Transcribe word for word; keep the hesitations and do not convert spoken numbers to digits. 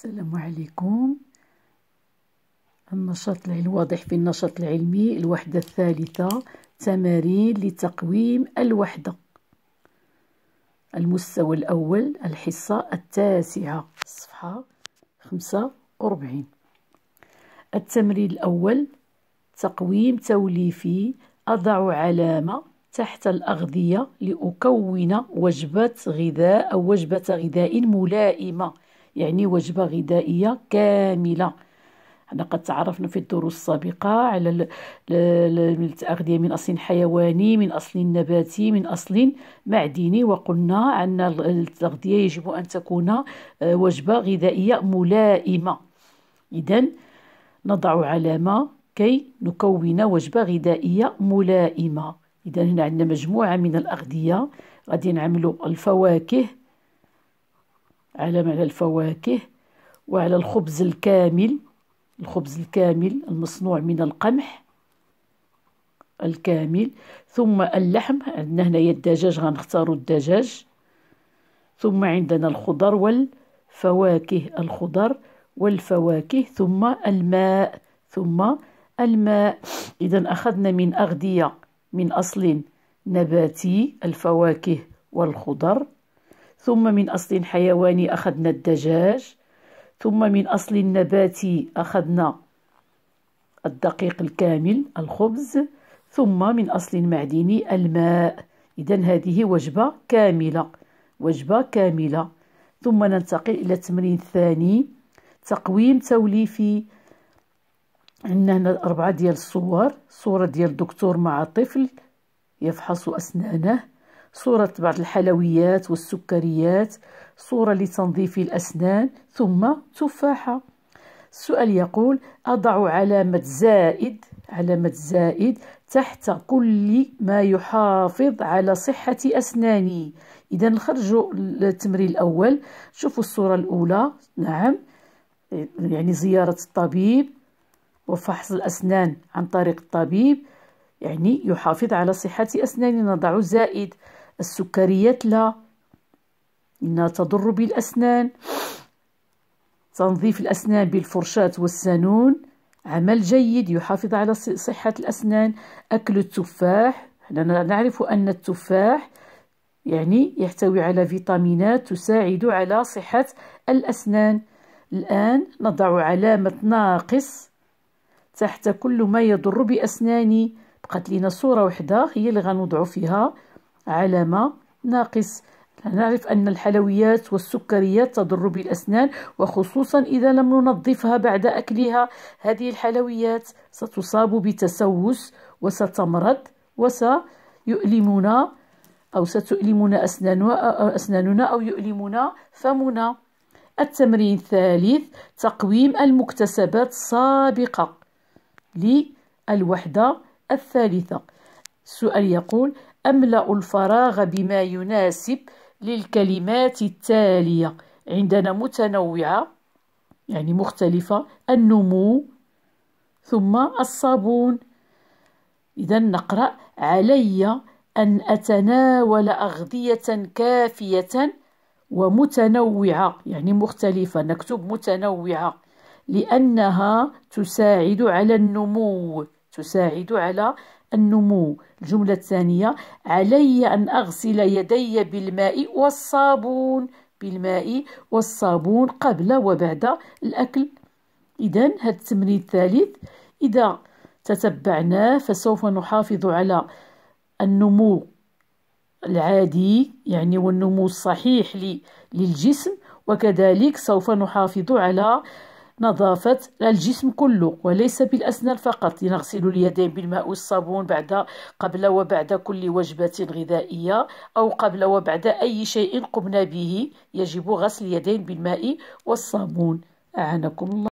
السلام عليكم. النشاط العلمي واضح في النشاط العلمي الوحدة الثالثة، تمارين لتقويم الوحدة، المستوى الأول، الحصة التاسعة، صفحة خمسة وأربعين. التمرين الأول: تقويم توليفي. أضع علامة تحت الأغذية لأكون وجبة غذاء أو وجبة غذاء ملائمة، يعني وجبة غذائية كاملة. أنا قد تعرفنا في الدروس السابقة على الأغذية من أصل حيواني، من أصل نباتي، من أصل معدني، وقلنا أن التغذية يجب أن تكون وجبة غذائية ملائمة. إذن نضع علامة كي نكون وجبة غذائية ملائمة. إذن هنا عندنا مجموعة من الأغذية، غادي نعملوا الفواكه، علامة على الفواكه، وعلى الخبز الكامل، الخبز الكامل المصنوع من القمح الكامل، ثم اللحم، عندنا هنايا الدجاج، غنختاروا الدجاج، ثم عندنا الخضر والفواكه، الخضر والفواكه، ثم الماء، ثم الماء. إذا أخذنا من أغذية من أصل نباتي الفواكه والخضر، ثم من أصل حيواني أخذنا الدجاج، ثم من أصل نباتي أخذنا الدقيق الكامل الخبز، ثم من أصل معدني الماء. إذن هذه وجبة كاملة، وجبة كاملة. ثم ننتقل إلى التمرين الثاني: تقويم توليفي. عندنا هنا أربعة ديال الصور: صورة ديال دكتور مع طفل يفحص أسنانه، صورة بعض الحلويات والسكريات، صورة لتنظيف الأسنان، ثم تفاحة. السؤال يقول: أضع علامة زائد، علامة زائد تحت كل ما يحافظ على صحة أسناني. إذا نخرجوا التمرين الأول، شوفوا الصورة الأولى، نعم، يعني زيارة الطبيب وفحص الأسنان عن طريق الطبيب، يعني يحافظ على صحة أسناني، نضع زائد. السكريات لا، إنها تضر بالأسنان. تنظيف الأسنان بالفرشاة والسنون، عمل جيد يحافظ على صحة الأسنان. أكل التفاح، حنا نعرف أن التفاح يعني يحتوي على فيتامينات تساعد على صحة الأسنان. الآن نضع علامة ناقص تحت كل ما يضر بأسناني. بقات لنا صورة واحدة هي اللي غنوضع فيها علامة ناقص. نعرف أن الحلويات والسكريات تضر بالأسنان، وخصوصا إذا لم ننظفها بعد أكلها. هذه الحلويات ستصاب بتسوس وستمرض وسيؤلمنا أو ستؤلمنا أسناننا أو يؤلمنا فمنا. التمرين الثالث: تقويم المكتسبات السابقة للوحدة الثالثة. السؤال يقول: أملأ الفراغ بما يناسب للكلمات التالية. عندنا متنوعة يعني مختلفة، النمو، ثم الصابون. إذا نقرأ: علي أن أتناول أغذية كافية ومتنوعة، يعني مختلفة، نكتب متنوعة، لأنها تساعد على النمو، تساعد على النمو. الجملة الثانية: علي أن أغسل يدي بالماء والصابون، بالماء والصابون قبل وبعد الأكل. إذن هذا التمرين الثالث إذا تتبعناه فسوف نحافظ على النمو العادي، يعني والنمو الصحيح للجسم، وكذلك سوف نحافظ على نظافة الجسم كله وليس بالأسنان فقط. نغسل اليدين بالماء والصابون بعد قبل وبعد كل وجبة غذائية، أو قبل وبعد أي شيء قمنا به يجب غسل اليدين بالماء والصابون. أعانكم الله.